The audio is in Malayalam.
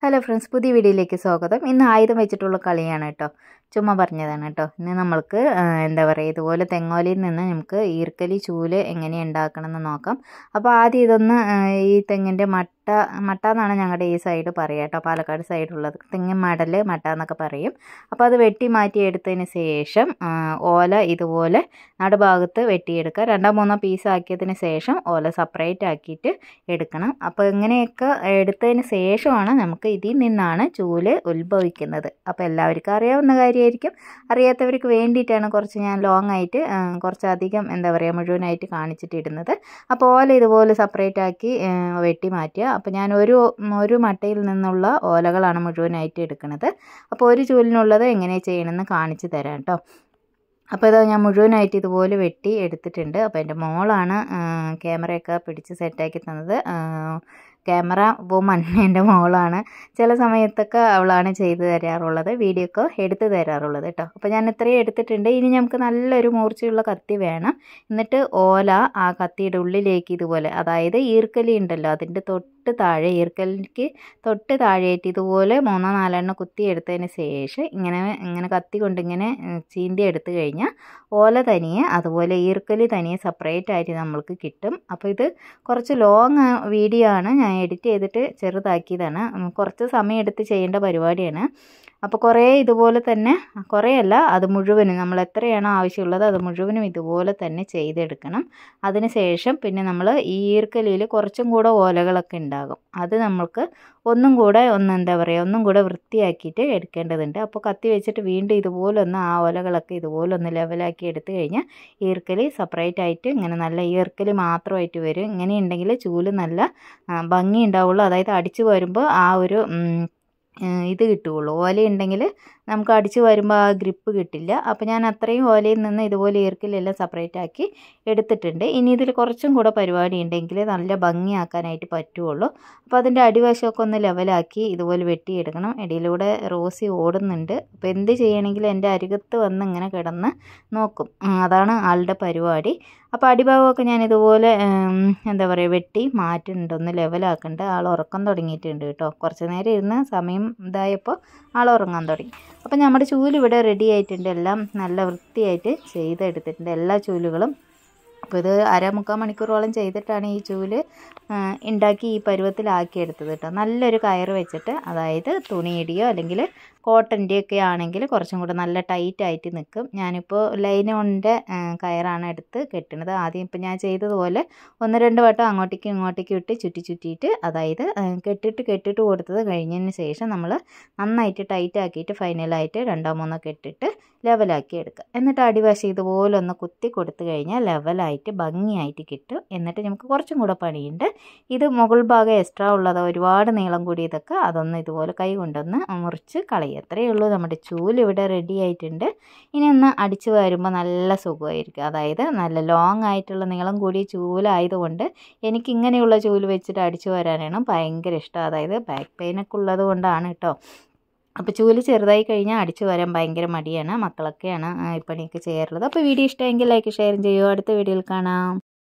ഹലോ ഫ്രണ്ട്സ്, പുതിയ വീഡിയോയിലേക്ക് സ്വാഗതം. ഇന്ന് ആയുധം വെച്ചിട്ടുള്ള കളിയാണ് കേട്ടോ. ചുമ്മാ പറഞ്ഞതാണ് കേട്ടോ. ഇന്ന് നമ്മൾക്ക് എന്താ പറയുക, ഇതുപോലെ തെങ്ങോലയിൽ നിന്ന് നമുക്ക് ഈർക്കലി ചൂല് എങ്ങനെ ഉണ്ടാക്കണം എന്ന് നോക്കാം. അപ്പോൾ ആദ്യം ഇതൊന്ന് ഈ തെങ്ങിൻ്റെ മട്ട എന്നാണ് ഞങ്ങളുടെ ഈ സൈഡ് പറയുക കേട്ടോ, പാലക്കാട് സൈഡുള്ളത്. തെങ്ങിൻ മടൽ മട്ട എന്നൊക്കെ പറയും. അപ്പോൾ അത് വെട്ടി മാറ്റി എടുത്തതിന് ശേഷം ഓല ഇതുപോലെ നടുഭാഗത്ത് വെട്ടിയെടുക്കുക. 2-3 പീസ് ആക്കിയതിന് ശേഷം ഓല സെപ്പറേറ്റ് ആക്കിയിട്ട് എടുക്കണം. അപ്പോൾ ഇങ്ങനെയൊക്കെ എടുത്തതിന് ശേഷമാണ് നമുക്ക് ഇതിൽ നിന്നാണ് ചൂല് ഉത്ഭവിക്കുന്നത്. അപ്പോൾ എല്ലാവർക്കും അറിയാവുന്ന കാര്യമായിരിക്കും. അറിയാത്തവർക്ക് വേണ്ടിയിട്ടാണ് കുറച്ച് ഞാൻ ലോങ് ആയിട്ട് കുറച്ചധികം എന്താ പറയുക മുഴുവനായിട്ട് കാണിച്ചിട്ടിടുന്നത്. അപ്പോൾ ഓല ഇതുപോലെ സെപ്പറേറ്റ് ആക്കി വെട്ടി മാറ്റുക. അപ്പോൾ ഞാൻ ഒരു മട്ടയിൽ നിന്നുള്ള ഓലകളാണ് മുഴുവനായിട്ട് എടുക്കുന്നത്. അപ്പോൾ ഒരു ചൂലിനുള്ളത് എങ്ങനെ ചെയ്യണമെന്ന് കാണിച്ചു തരാം കേട്ടോ. അപ്പോൾ ഇത് ഞാൻ മുഴുവനായിട്ട് ഇതുപോലെ വെട്ടി എടുത്തിട്ടുണ്ട്. അപ്പോൾ എൻ്റെ മോളാണ് ക്യാമറയൊക്കെ പിടിച്ച് സെറ്റാക്കി തന്നത്. ക്യാമറ വുമൺ എൻ്റെ മോളാണ്. ചില സമയത്തൊക്കെ അവളാണ് ചെയ്തു തരാറുള്ളത്, വീഡിയോ ഒക്കെ എടുത്ത് തരാറുള്ളത് കേട്ടോ. അപ്പോൾ ഞാൻ ഇത്രയും എടുത്തിട്ടുണ്ട്. ഇനി നമുക്ക് നല്ലൊരു മൂർച്ചയുള്ള കത്തി വേണം. എന്നിട്ട് ഓല ആ കത്തിയുടെ ഉള്ളിലേക്ക് ഇതുപോലെ, അതായത് ഈർക്കലി ഉണ്ടല്ലോ അതിൻ്റെ തൊട്ട് താഴെ, ഈർക്കലിക്ക് തൊട്ട് താഴെയായിട്ട് ഇതുപോലെ 3-4 കുത്തി എടുത്തതിന് ശേഷം ഇങ്ങനെ കത്തി കൊണ്ട് ഇങ്ങനെ ചീന്തി എടുത്തു കഴിഞ്ഞാൽ ഓല തനിയെ അതുപോലെ ഈർക്കലി തനിയെ സെപ്പറേറ്റ് ആയിട്ട് നമ്മൾക്ക് കിട്ടും. അപ്പോൾ ഇത് കുറച്ച് ലോങ് വീഡിയോ ആണ്, ഞാൻ എഡിറ്റ് ചെയ്തിട്ട് ചെറുതാക്കിയതാണ്. കുറച്ച് സമയം എടുത്ത് ചെയ്യേണ്ട പരിപാടിയാണ്. അപ്പോൾ കുറേ ഇതുപോലെ തന്നെ, കുറേയല്ല, അത് മുഴുവനും നമ്മൾ എത്രയാണോ ആവശ്യമുള്ളത് അത് മുഴുവനും ഇതുപോലെ തന്നെ ചെയ്തെടുക്കണം. അതിന് ശേഷം പിന്നെ നമ്മൾ ഈ ഈർക്കലിയിൽ കുറച്ചും കൂടെ ഓലകളൊക്കെ ഉണ്ടാകും. അത് നമ്മൾക്ക് ഒന്നും കൂടെ വൃത്തിയാക്കിയിട്ട് എടുക്കേണ്ടതുണ്ട്. അപ്പോൾ കത്തി വെച്ചിട്ട് വീണ്ടും ഇതുപോലെ ആ ഓലകളൊക്കെ ഇതുപോലെ ലെവലാക്കി എടുത്തു കഴിഞ്ഞാൽ ഈർക്കലി സെപ്പറേറ്റ് ആയിട്ട് ഇങ്ങനെ നല്ല ഈർക്കലി മാത്രമായിട്ട് വരും. ഇങ്ങനെ ഉണ്ടെങ്കിൽ ചൂല് നല്ല ഭംഗി ഉണ്ടാവുള്ളൂ. അതായത് അടിച്ചു വരുമ്പോൾ ആ ഒരു ഇത് കിട്ടുകയുള്ളൂ. ഓലയുണ്ടെങ്കിൽ നമുക്ക് അടിച്ച് വരുമ്പോൾ ആ ഗ്രിപ്പ് കിട്ടില്ല. അപ്പോൾ ഞാൻ അത്രയും ഓലയിൽ നിന്ന് ഇതുപോലെ ഈർക്കലെല്ലാം സെപ്പറേറ്റ് ആക്കി എടുത്തിട്ടുണ്ട്. ഇനി ഇതിൽ കുറച്ചും കൂടെ പരിപാടി ഉണ്ടെങ്കിൽ നല്ല ഭംഗിയാക്കാനായിട്ട് പറ്റുള്ളൂ. അപ്പോൾ അതിൻ്റെ അടിവശമൊക്കെ ഒന്ന് ലെവലാക്കി ഇതുപോലെ വെട്ടിയെടുക്കണം. ഇടയിലൂടെ റോസി ഓടുന്നുണ്ട്. അപ്പോൾ എന്ത് ചെയ്യണമെങ്കിലും എൻ്റെ അരികത്ത് വന്ന് ഇങ്ങനെ കിടന്ന് നോക്കും. അതാണ് ആളുടെ പരിപാടി. അപ്പോൾ അടിഭാഗമൊക്കെ ഞാൻ ഇതുപോലെ എന്താ പറയുക വെട്ടി മാറ്റുന്നുണ്ട്, ഒന്ന് ലെവലാക്കുന്നുണ്ട്. ആൾ ഉറക്കം തുടങ്ങിയിട്ടുണ്ട് കേട്ടോ. കുറച്ച് നേരം ഇരുന്ന് സമയം ഇതായപ്പോൾ ആൾ ഉറങ്ങാൻ തുടങ്ങി. അപ്പോൾ നമ്മുടെ ചൂല് ഇവിടെ റെഡി ആയിട്ടുണ്ട്. എല്ലാം നല്ല വൃത്തിയായിട്ട് ചെയ്തെടുത്തിട്ടുണ്ട് എല്ലാ ചൂലുകളും. അപ്പോൾ ഇത് 1/4-3 മണിക്കൂറോളം ചെയ്തിട്ടാണ് ഈ ചൂല് ഉണ്ടാക്കി ഈ പരുവത്തിലാക്കിയെടുത്തത് കേട്ടോ. നല്ലൊരു കയറ് വെച്ചിട്ട്, അതായത് തുണിയുടെയോ അല്ലെങ്കിൽ കോട്ടൻ്റെയൊക്കെ ആണെങ്കിൽ കുറച്ചും കൂടെ നല്ല ടൈറ്റായിട്ട് നിൽക്കും. ഞാനിപ്പോൾ ലൈനോണിൻ്റെ കയറാണ് എടുത്ത് കെട്ടുന്നത്. ആദ്യം ഇപ്പോൾ ഞാൻ ചെയ്തതുപോലെ 1-2 വട്ടം അങ്ങോട്ടേക്കും ഇങ്ങോട്ടേക്കും ഇട്ട് ചുറ്റിയിട്ട്, അതായത് കെട്ടിട്ട് കൊടുത്തത് കഴിഞ്ഞതിന് ശേഷം നമ്മൾ നന്നായിട്ട് ടൈറ്റാക്കിയിട്ട് ഫൈനലായിട്ട് 2-3 കെട്ടിട്ട് ലെവലാക്കി എടുക്കുക. എന്നിട്ട് അടിവശം ഇതുപോലെ ഒന്ന് കുത്തി കൊടുത്തു കഴിഞ്ഞാൽ ലെവലായിട്ട് ഭംഗിയായിട്ട് കിട്ടും. എന്നിട്ട് നമുക്ക് കുറച്ചും കൂടെ പണിയുണ്ട്. ഇത് മുകൾ ഭാഗം എക്സ്ട്രാ ഉള്ളത്, ഒരുപാട് നീളം കൂടിയതൊക്കെ അതൊന്ന് ഇതുപോലെ കൈ കൊണ്ടൊന്ന് മുറിച്ച് കളയുക. അത്രയേ ഉള്ളൂ. നമ്മുടെ ചൂല് ഇവിടെ റെഡി ആയിട്ടുണ്ട്. ഇനി ഒന്ന് അടിച്ചു വരുമ്പോൾ നല്ല സുഖമായിരിക്കും. അതായത് നല്ല ലോങ് ആയിട്ടുള്ള നീളം കൂടിയ ചൂലായതുകൊണ്ട് എനിക്ക് ഇങ്ങനെയുള്ള ചൂല് വെച്ചിട്ട് അടിച്ചു വരാനാണ് ഭയങ്കര ഇഷ്ടം. അതായത് ബാക്ക് പെയിനൊക്കെ ഉള്ളത് കൊണ്ടാണ് കേട്ടോ. അപ്പോൾ ചൂല് ചെറുതായി കഴിഞ്ഞാൽ അടിച്ചു വരാൻ ഭയങ്കര മടിയാണ്. മക്കളൊക്കെയാണ് ഈ പണിയൊക്കെ ചെയ്യാറുള്ളത്. അപ്പോൾ വീഡിയോ ഇഷ്ടമെങ്കിൽ ലൈക്ക് ഷെയർ ചെയ്യുക. അടുത്ത വീഡിയോയിൽ കാണാം.